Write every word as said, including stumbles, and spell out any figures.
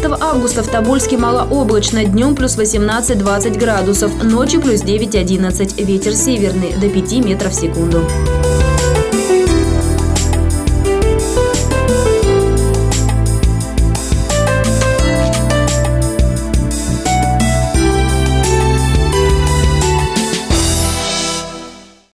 семнадцатого августа в Тобольске малооблачно, днем плюс восемнадцать-двадцать градусов, ночью плюс девять-одиннадцать, ветер северный до пяти метров в секунду.